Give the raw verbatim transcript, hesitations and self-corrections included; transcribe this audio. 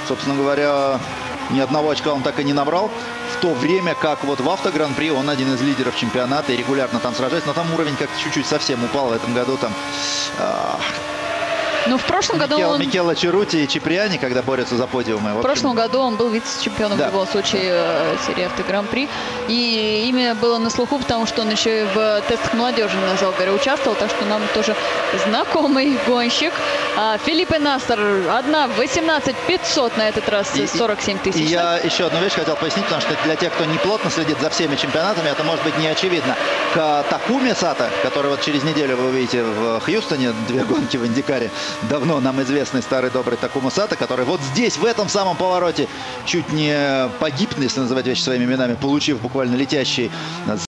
Собственно говоря, ни одного очка он так и не набрал. В то время как вот в автогран-при он один из лидеров чемпионата и регулярно там сражается. Но там уровень как-то чуть-чуть совсем упал в этом году. Там... Ну, в прошлом Микел, году он... Микело Черути и Чиприани, когда борются за подиумы. В, в прошлом году он был вице-чемпионом, да, в любом случае, да, серии Автогран-при. И имя было на слуху, потому что он еще и в тестах молодежи на Залгаре участвовал. Так что нам тоже знакомый гонщик. А, Фелипе Нассер, одна восемнадцать пятьсот на этот раз, сорок семь тысяч. И я еще одну вещь хотел пояснить, потому что для тех, кто не плотно следит за всеми чемпионатами, это может быть не очевидно. К Такуми Сато, который вот через неделю вы увидите в Хьюстоне, две гонки в Индикаре, давно нам известный старый добрый Такума Сато, который вот здесь, в этом самом повороте, чуть не погиб, если называть вещи своими именами, получив буквально летящий